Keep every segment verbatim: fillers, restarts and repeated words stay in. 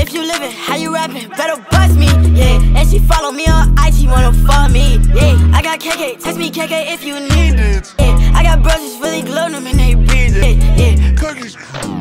If you living, how you rapping? Better bust me, yeah. And she follow me on I G, wanna fuck me, yeah. I got K K, text me K K if you need it, yeah. I got bros that's really glowing them and they breathe it, yeah, yeah. Cookies.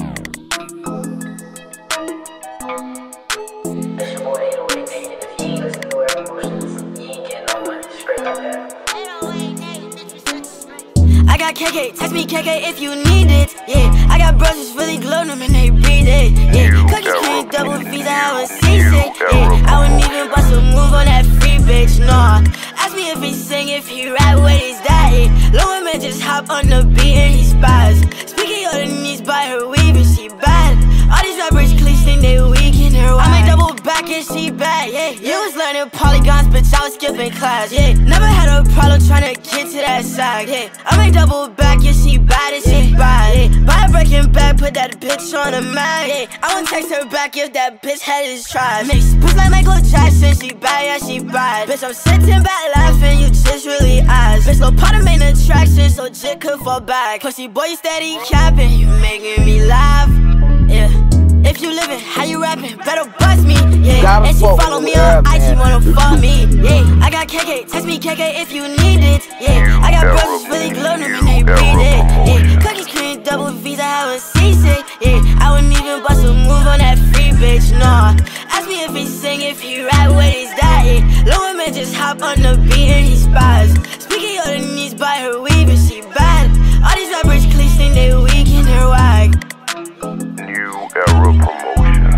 I got K K, text me K K if you need it, yeah. I got bros that's really glowing them and they breathe it, yeah. Cookies cream, double visa, I was seasick, yeah. I wouldn't even bust a move on that free bitch, nah. Ask me if he sing, if he rap, what is that, yeah. Low man just hop on the beat and he spies. Speaking of the knees by her weave and she bad. All these rappers cliche think they weak in her wide. I make double back and she bad, yeah. You was learning polygons, bitch, I was skipping class, yeah. Never had a problem trying to get to that side, yeah. I make double back and she bad and she bad, yeah. Buy a breaking back, put that bitch on the map, yeah. I won't text her back if that bitch head is trash. Mix push like Michael Jackson, she bad, yeah, she bad. Bitch, I'm sitting back laughing, you just really ass. Bitch, no part of main attraction, so jit could fall back. Pussy boy, you steady capping, you making me laugh, yeah. If you living, how you rapping? Better bust me, yeah. And she follow me on I G, wanna fuck me, yeah. I got K K, text me K K if you need it, yeah. I got bros that's really glowing them and they breathe it, yeah. Cookies cream, double visa, I was seasick, yeah. I wouldn't even bust a move on that free bitch, nah. Ask me if he sing, if he rap, what is that, yeah. Low man just hop on the beat and he spies. Speaking of the knees by her weave and she bad. All these rappers cliche think they weak in their wag. New Era Promotion.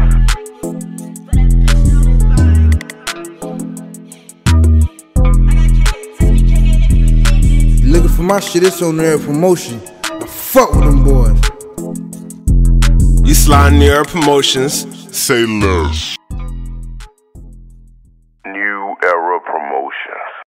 Looking for my shit, it's on New Era Promotion. I fuck with them boys. You slide New Era Promotions, say less. New Era Promotion.